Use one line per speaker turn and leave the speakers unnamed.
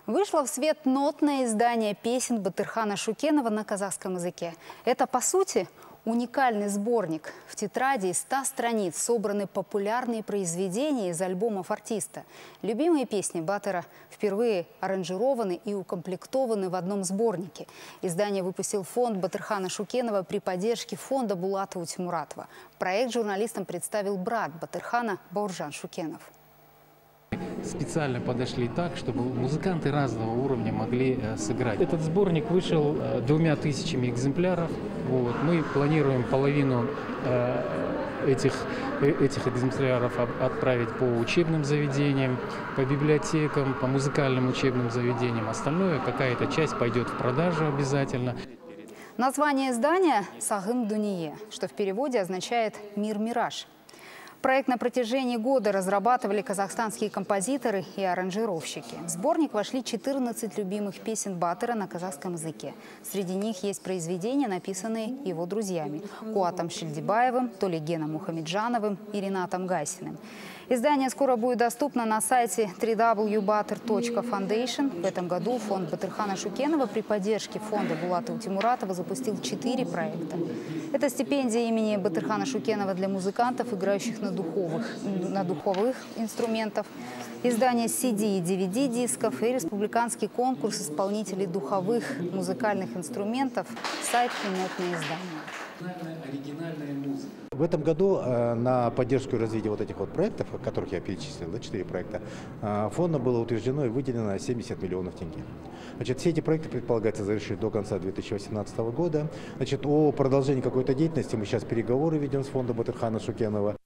Вышло в свет нотное издание песен Батырхана Шукенова на казахском языке. Это, по сути, уникальный сборник. В тетради из 100 страниц собраны популярные произведения из альбомов артиста. Любимые песни Батыра впервые аранжированы и укомплектованы в одном сборнике. Издание выпустил фонд Батырхана Шукенова при поддержке фонда Булата Утимуратова. Проект журналистам представил брат Батырхана Бауржан Шукенов.
Специально подошли так, чтобы музыканты разного уровня могли сыграть. Этот сборник вышел 2000 экземпляров. Мы планируем половину этих экземпляров отправить по учебным заведениям, по библиотекам, по музыкальным учебным заведениям. Остальное, какая-то часть пойдет в продажу обязательно.
Название издания «Сагым Дуние», что в переводе означает «Мир-мираж». Проект на протяжении года разрабатывали казахстанские композиторы и аранжировщики. В сборник вошли 14 любимых песен Батыра на казахском языке. Среди них есть произведения, написанные его друзьями – Куатом Шильдибаевым, Толигеном Мухамеджановым и Ринатом Гайсиным. Издание скоро будет доступно на сайте www.batur.foundation. В этом году фонд Батырхана Шукенова при поддержке фонда Булата Утимуратова запустил 4 проекта. Это стипендия имени Батырхана Шукенова для музыкантов, играющих на духовых инструментах, издание CD и DVD дисков и республиканский конкурс исполнителей духовых музыкальных инструментов, сайт и нотные издания.
В этом году на поддержку и развитие вот этих вот проектов, которых я перечислил, 4 проекта, фондом было утверждено и выделено 70 миллионов тенге. Все эти проекты предполагается завершить до конца 2018 года. О продолжении какой-то деятельности мы сейчас переговоры ведем с фондом Батырхана Шукенова.